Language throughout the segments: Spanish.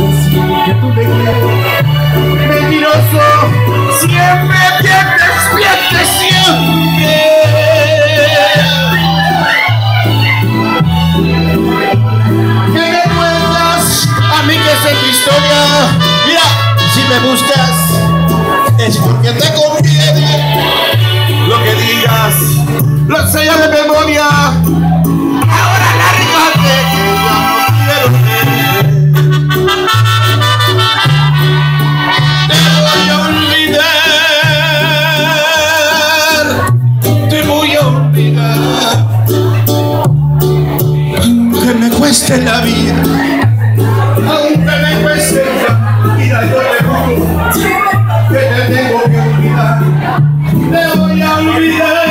decir que tú me quieres. Mentiroso, siempre mientes siempre. ¿Qué me cuentas a mí que sé tu historia? Mira, si me buscas es porque te conviene. Lo que digas lo sé ya de memoria. Ahora lárgate que ya no quiero verte. Te voy a olvidar, aunque me cueste la vida, aunque me cueste la vida, yo te juro que te tengo que olvidar. Te voy a olvidar,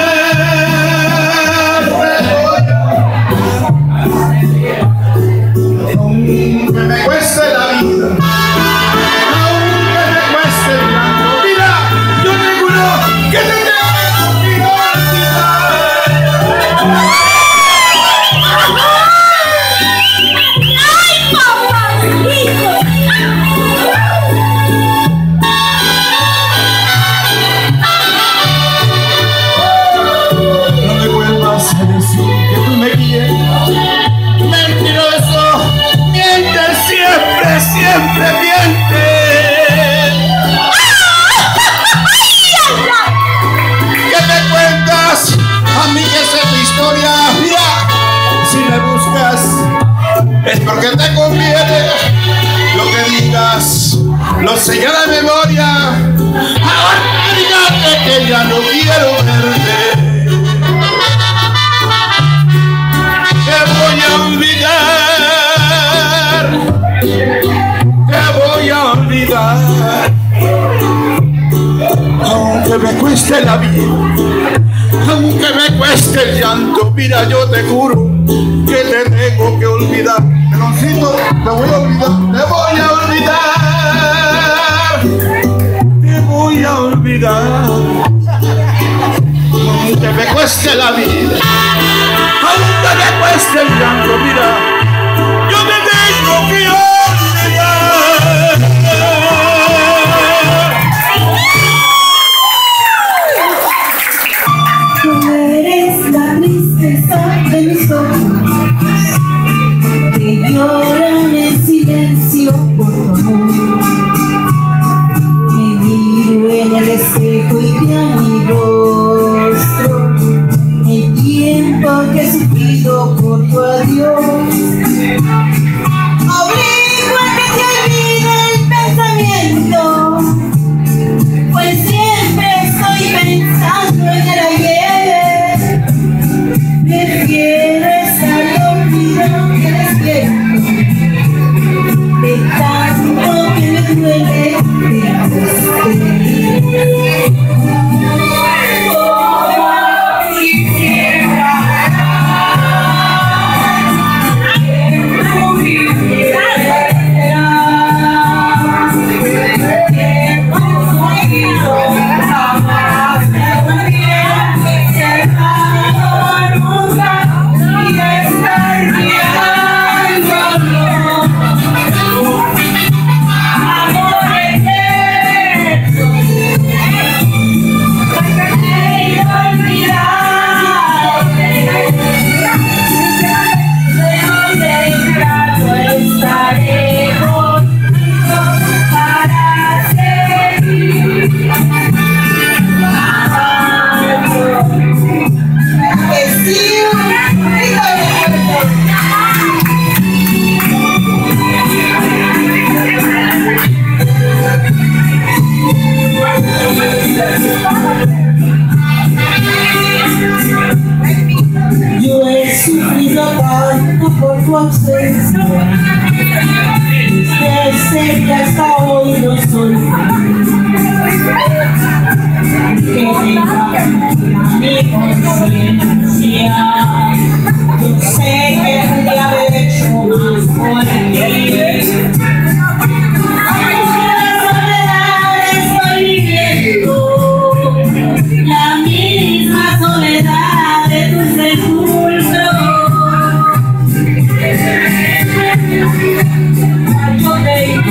aunque me cueste la vida, aunque me cueste el llanto. Mira, yo te juro que te tengo. Siempre miente. ¿Qué me cuentas? A mí que sé tu historia. Mira, si me buscas es porque te conviene. Lo que digas lo sé ya de memoria. Ahora dígate que ya no quiero verte. Te voy a olvidar. Te voy a olvidar, aunque me cueste la vida, aunque me cueste el llanto. Mira, yo te juro que te tengo que olvidar. Meloncito, te voy a olvidar, te voy a olvidar, te voy a olvidar, aunque me cueste la vida, aunque me cueste el llanto. Mira, yo te tengo que olvidar. Tú eres la tristeza de mis ojos, que lloran en silencio por tu amor. Me miro en el espejo y veo mi rostro, el tiempo que he sufrido por tu adiós. Obligo a que te olvide el pensamiento, pues siempre estoy pensando en el ayer. Prefiero estar olvidado que despierto, de tanto que me duele Yo he sufrido tanto por tu ausencia, desde que hasta hoy no soy feliz. Que tenga mi conciencia, yo sé que tendría haber hecho más por ti. La misma soledad de tu sepulcro. Yo te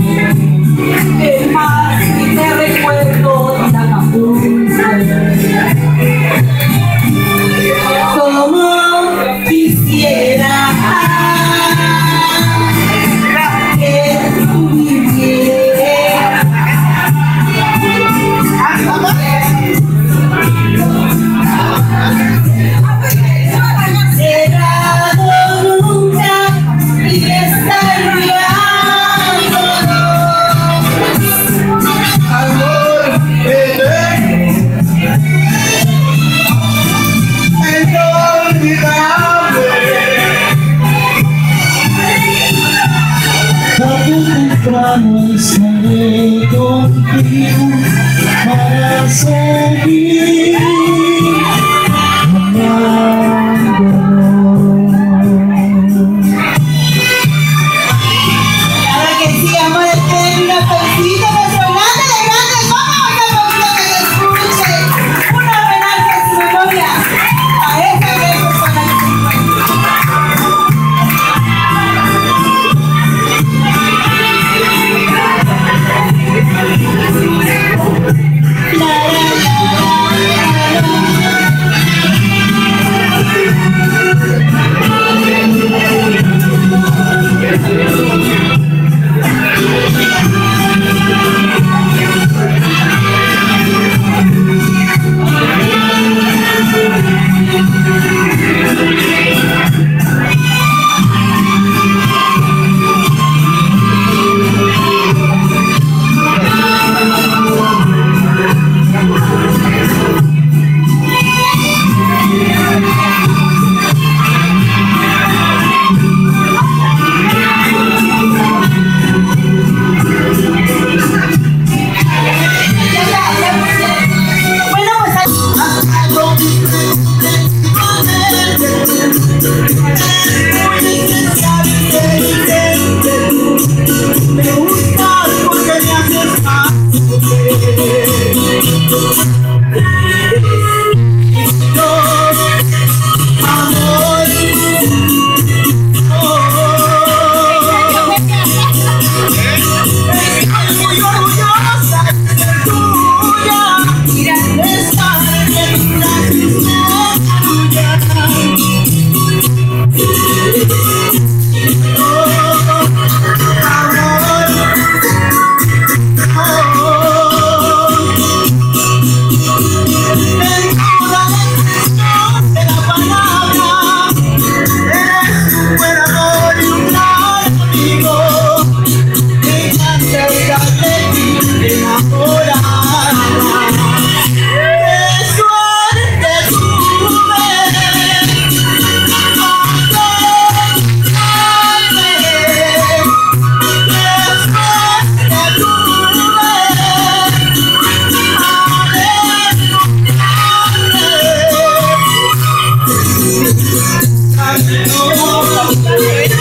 no estaré contigo para seguir Claro que sí, amor, esperen una felicito a nuestro grande de grandes. Vamos a poner que se escuche un homenaje a su memoria, a esa gran persona que se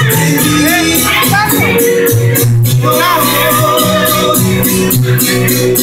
Thank you.